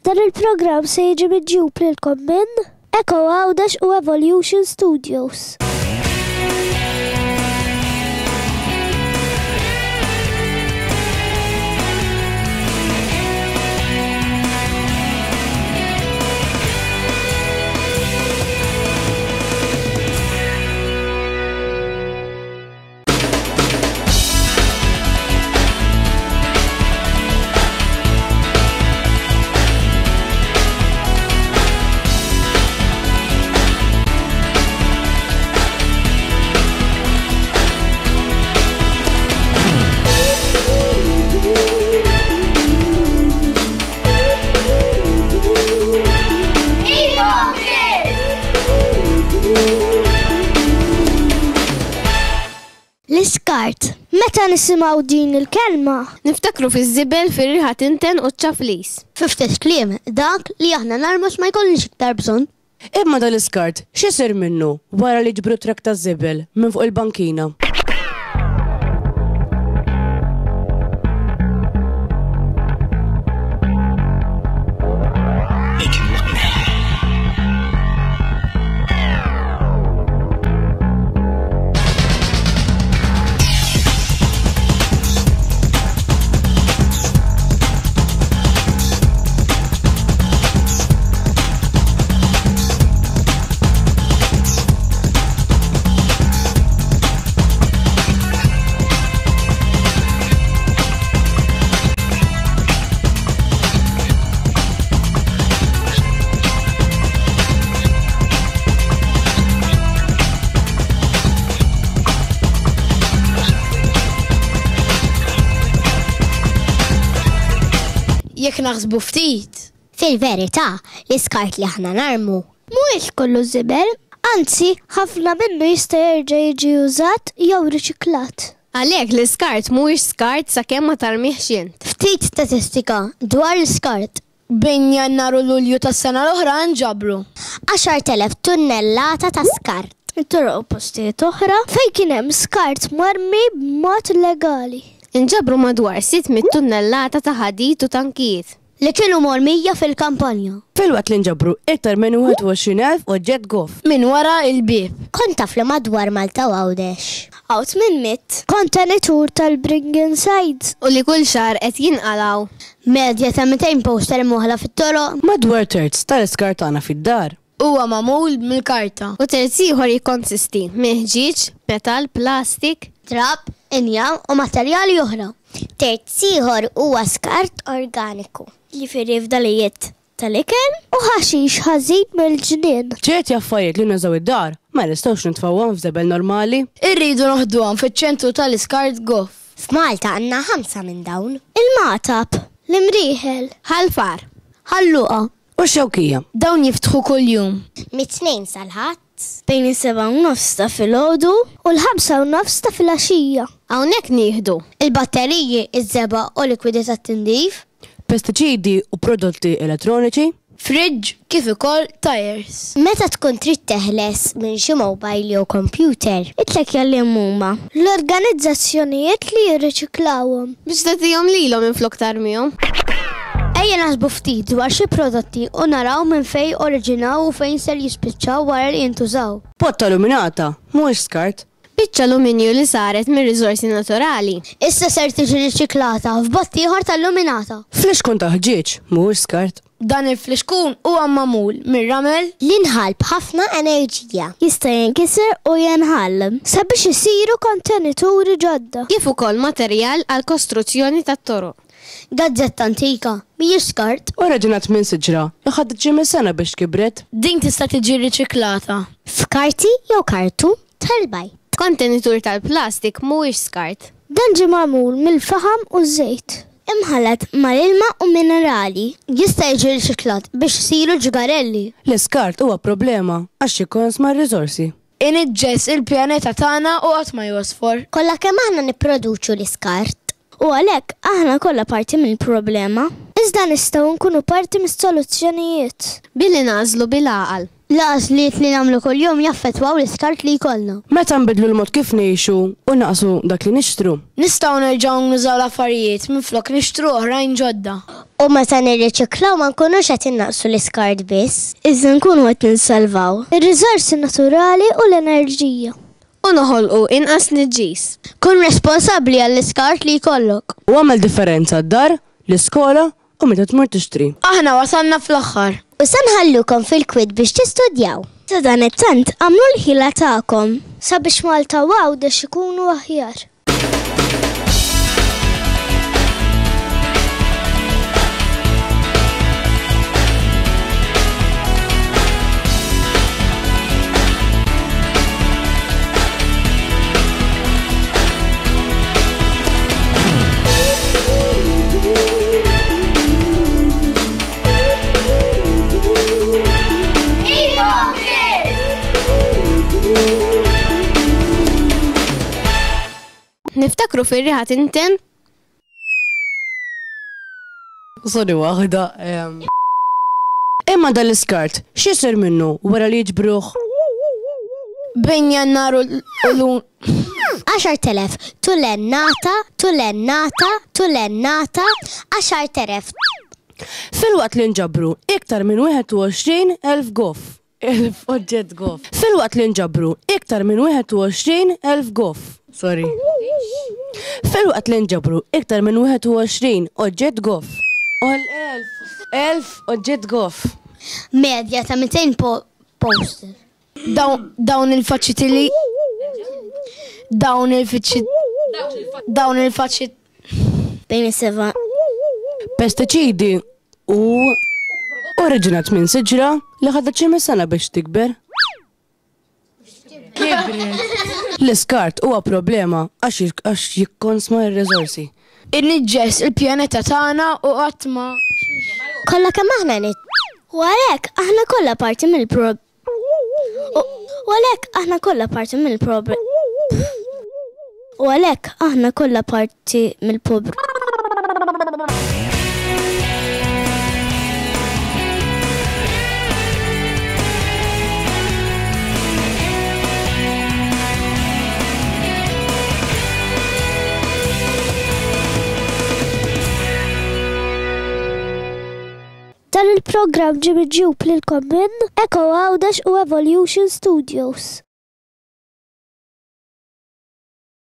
Dan il-programm se jiġi miġġub lilkom minn Eco Għawdex u Evolution Studios. L-iskart. Meta nisimgħu din il-kelma? Niftakru fiż-żibel fir-riħa tinten u ċ-ċaflis. Fi ftit kliem, dak li aħna narmux ma jkollniex iktar bżonn. Imma dal-iskart, x'isir minnu wara li ġbru trak ta' żibel minn fuq il-bankina? Jekk naħsbu ftit. Fil-verità, l-iskart li aħna narmu mhuwiex kollu żibel, anzi ħafna minnu jista' jerġa' jiġi użat jew riċiklat. Għalhekk l-iskart mhuwiex skart sakemm ma tarmihx int. Ftit statistika dwar l-iskart. Bejn Jannar u Lulju tas-sena l-oħra nġabru 10,000 tunnellata ta' skart. Toroq postijiet oħra fejn kien hemm skart marmi b'mod legali. Inġabru madwar 600 tunnellata ta' ħadid u tankijiet li kienu mormija fil-kampanja. Fil-waqt li nġabru iktar minn 21,000 oġġett gof. Minn wara il-bib. Kont taf li madwar Malta Għawdex. Għawt minn mit. Kontenitur tal-Bring Inside. u li kull xahar qed jinqalgħu. Medja ta' 200 poster imwaħla fit-toroq. Madwar terz tal-iskart tagħna fid-dar. Huwa magħmul mill-karta. U terz ieħor jikkonsisti minn ħġieġ, metal, plastik, trab, inja u materjali oħra. Terz ieħor huwa skart organiku li firri f'dalijiet tal-ikel u ħaxix ħażin mill-ġnien. ċerti affarijiet li nużaw id-dar ma nistgħux nitfawwhom f'żebel normali. Irridu noħduhom fiċ-ċentru tal-iskart gof. F'Malta għandna 5 minn dawn. Il-matab, l-imrieħel, ħalfar, ħalluqa. U xewkija. Dawn jiftħu kuljum. Mit-2 sal-ħadd bejn is-7:30 ta' filgħodu u l-5:30 ta' filgħaxija. Hawnhekk nieħdu Il-batteriji, iż-żeba u likwidità t-tindif, Pestiċidi u prodotti elettroniċi. Fridge kif ukoll tires. meta tkun trid teħles minn xi mobile jew computer, itlek jallim huma l-organizzazzjonijiet li jirriċiklawhom. biex tagħtihom lilhom minflok tarmihom. Ejja naħsbu ftit dwar xi prodotti u naraw minn fejn oriġinaw u fejn ser jispiċċaw wara li jintużaw. Pot tal-luminata, mhuwiex skart. Biċċa alluminju li saret minn riżorsi naturali. Issa ser tiġi riċiklata f'botti ieħor tal-luminata. Fliexkun ta' ħġieġ, mhuwiex skart. Dan il-fliexkun huwa magħmul mir-ramel Li nħalb ħafna enerġija. Jista' jinkisser u jinħallem sabiex isiru kontenituri ġodda. Kif ukoll materjal għal kostruzzjoni tat-toroq. Gazzetta antika, mhijiex skart. Oriġinat minn siġra, ħadet ġimmi sena biex kibret. din tista' tiġi riċiklata. F'karti jew kartu tal-bajt. Kontenitur tal-plastik mhuwiex skart. Dan ġie magħmul mill-faħam u żejt. Imħallat mal-ilma u minerali jista' jiġi riċiklat biex isiru ġgarelli. L-iskart huwa problema għax jikonsma r-riżorsi. Iniġġess il-pjaneta tagħna u qatt ma josfor. Kollha kemm aħna nipproduċu l-iskart. U għalhekk aħna kollha parti mill-problema. Iżda nistgħu nkunu parti mis-soluzzjonijiet. Billi nażlu bil-għaqal. Laqas li nagħmlu kuljum jaffettwaw l-iskart li jkollna. Meta nbidlu l-mod kif ngħixu u naqsu dak li nixtru. Nistgħu nerġgħu nużaw l-affarijiet minflok nixtru oħrajn ġodda. U meta nirriċiklaw ma nkunux qed innaqsu l-iskart biss, iżda nkunu qed ninsalvaw ir-riżorsi naturali u l-enerġija. U noħolqu inqas niġġis. Kun responsabbli għall-iskart li jkollok. U għamel differenza d-dar, l-iskola u meta tmur tixtri. Aħna wasalna fl-aħħar. U se nħallukom fil-kwid biex tistudjaw. Sa dan it-tant għamlu l-ħila tagħkom sabiex Malta għawdex ikunu aħjar. Niftakru fir-riħa tinten? Sorry waħda. Imma dal-iskart, x'isir minnu wara li jiġbruh? Bejn Jannar u Lun. 10,000 tulennata, 10,000. Fil-waqt li nġabru iktar minn 21,000 goff. 1000 oġġett goff. Fil-waqt li nġabru iktar minn 21,000 goff. Sorry. Fil-waqt li nġabru iktar minn 21 oġġett goff. 1000 oġġett goff. Medja ta' 200 poster. Dawn il-faċċiti li dawn il-faċċit Bejn is-seba. Pestiċidi u oriġinat minn siġra li ħadet xi sena biex tikber. L-iskart huwa problema għax jikkonsma r-riżorsi. Inniġġess il-pjaneta tagħna u qatt ma Kollha kemm aħna U għalhekk aħna kollha parti mill-problem. U għalhekk aħna kollha parti mill-problem. U għalhekk aħna kollha parti mill-problem. Dan il-programm ġie miġġub lilkom minn Eco Għawdex u Evolution Studios.